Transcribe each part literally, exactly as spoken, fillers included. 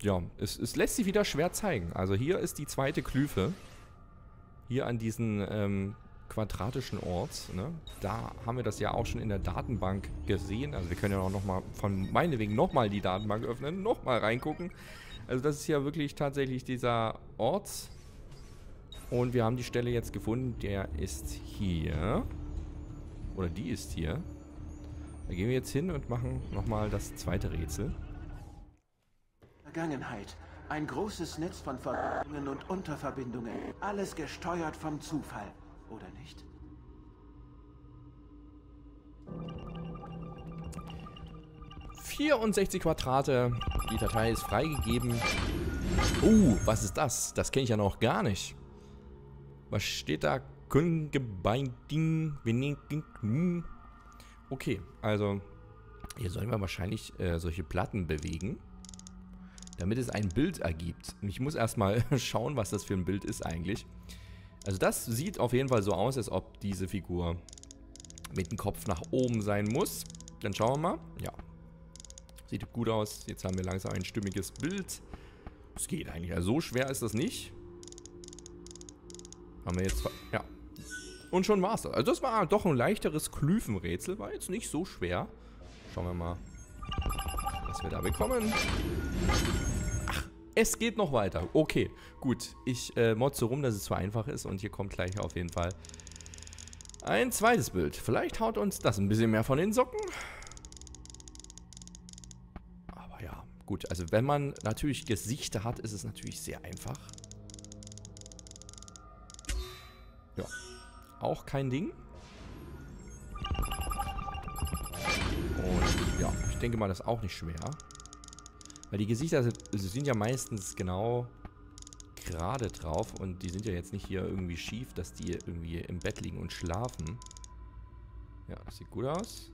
ja, es, es lässt sich wieder schwer zeigen. Also hier ist die zweite Glyphe. Hier an diesen ähm, quadratischen Ort. Ne? Da haben wir das ja auch schon in der Datenbank gesehen. Also wir können ja auch nochmal, von meinetwegen nochmal die Datenbank öffnen, nochmal reingucken. Also das ist ja wirklich tatsächlich dieser Ort. Und wir haben die Stelle jetzt gefunden. Der ist hier. Oder die ist hier. Da gehen wir jetzt hin und machen nochmal das zweite Rätsel. Vergangenheit. Ein großes Netz von Verbindungen und Unterverbindungen. Alles gesteuert vom Zufall. Oder nicht? vierundsechzig Quadrate. Die Datei ist freigegeben. Uh, was ist das? Das kenne ich ja noch gar nicht. Was steht da? Okay, also hier sollen wir wahrscheinlich äh, solche Platten bewegen, damit es ein Bild ergibt. Und ich muss erstmal schauen, was das für ein Bild ist eigentlich. Also das sieht auf jeden Fall so aus, als ob diese Figur mit dem Kopf nach oben sein muss. Dann schauen wir mal. Ja. Sieht gut aus. Jetzt haben wir langsam ein stimmiges Bild. Es geht eigentlich. Also so schwer ist das nicht. Haben wir jetzt... Ja. Und schon war es das. Also das war doch ein leichteres Glyphenrätsel. War jetzt nicht so schwer. Schauen wir mal, was wir da bekommen. Ach, es geht noch weiter. Okay, gut. Ich äh, mod so rum, dass es zu einfach ist. Und hier kommt gleich auf jeden Fall ein zweites Bild. Vielleicht haut uns das ein bisschen mehr von den Socken. Aber ja, gut. Also wenn man natürlich Gesichter hat, ist es natürlich sehr einfach. Ja. Auch kein Ding. Und ja, ich denke mal, das ist auch nicht schwer. Weil die Gesichter sind, sind ja meistens genau gerade drauf. Und die sind ja jetzt nicht hier irgendwie schief, dass die irgendwie im Bett liegen und schlafen. Ja, das sieht gut aus.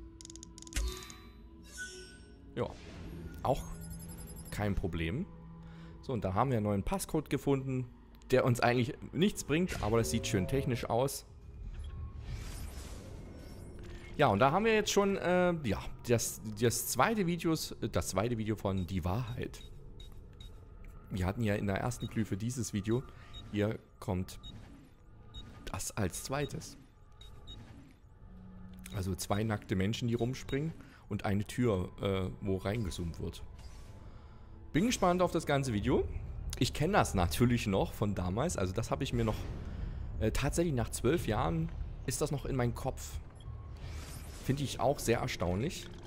Ja, auch kein Problem. So, und da haben wir einen neuen Passcode gefunden, der uns eigentlich nichts bringt, aber das sieht schön technisch aus. Ja, und da haben wir jetzt schon, äh, ja, das, das zweite Videos, das zweite Video von Die Wahrheit. Wir hatten ja in der ersten Glyphe dieses Video. Hier kommt das als zweites. Also zwei nackte Menschen, die rumspringen und eine Tür, äh, wo reingezoomt wird. Bin gespannt auf das ganze Video. Ich kenne das natürlich noch von damals. Also das habe ich mir noch, äh, tatsächlich nach zwölf Jahren ist das noch in meinem Kopf. Finde ich auch sehr erstaunlich.